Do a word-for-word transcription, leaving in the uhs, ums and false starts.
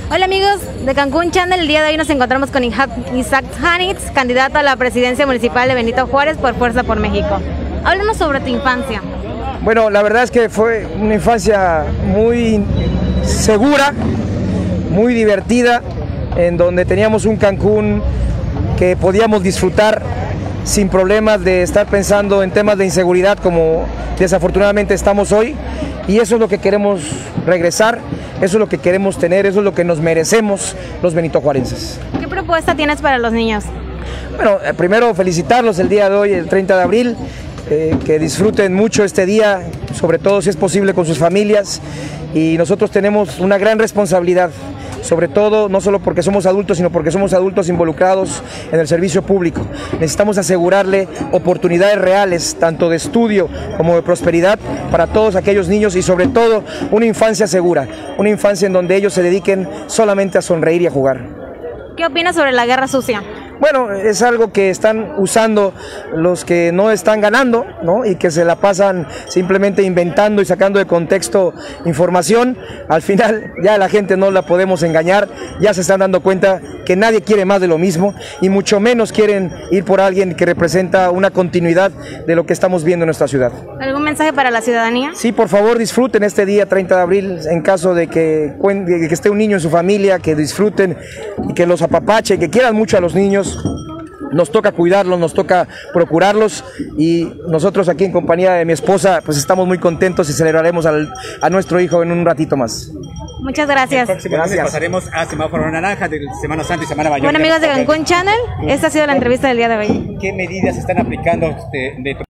Hola amigos de Cancún Channel, el día de hoy nos encontramos con Isaac Hanitz, candidato a la presidencia municipal de Benito Juárez por Fuerza por México. Háblanos sobre tu infancia. Bueno, la verdad es que fue una infancia muy segura, muy divertida, en donde teníamos un Cancún que podíamos disfrutar sin problemas de estar pensando en temas de inseguridad como desafortunadamente estamos hoy, y eso es lo que queremos regresar, eso es lo que queremos tener, eso es lo que nos merecemos los benitojuarenses. ¿Qué propuesta tienes para los niños? Bueno, eh, primero felicitarlos el día de hoy, el treinta de abril, eh, que disfruten mucho este día, sobre todo si es posible con sus familias, y nosotros tenemos una gran responsabilidad, sobre todo no solo porque somos adultos, sino porque somos adultos involucrados en el servicio público. Necesitamos asegurarle oportunidades reales, tanto de estudio como de prosperidad, para todos aquellos niños, y sobre todo una infancia segura, una infancia en donde ellos se dediquen solamente a sonreír y a jugar. ¿Qué opinas sobre la guerra sucia? Bueno, es algo que están usando los que no están ganando, ¿no? Y que se la pasan simplemente inventando y sacando de contexto información. Al final ya la gente no la podemos engañar, ya se están dando cuenta que nadie quiere más de lo mismo, y mucho menos quieren ir por alguien que representa una continuidad de lo que estamos viendo en nuestra ciudad. ¿Algún mensaje para la ciudadanía? Sí, por favor, disfruten este día treinta de abril, en caso de que, de que esté un niño en su familia, que disfruten y que los apapachen, que quieran mucho a los niños. Nos toca cuidarlos, nos toca procurarlos, y nosotros aquí en compañía de mi esposa pues estamos muy contentos y celebraremos al, a nuestro hijo en un ratito más. Muchas gracias. Gracias. Pasaremos a semáforo naranja de Semana Santa y Semana Mayor. Bueno amigos de Cancún Channel, esta ha sido la entrevista del día de hoy. ¿Qué medidas están aplicando de, de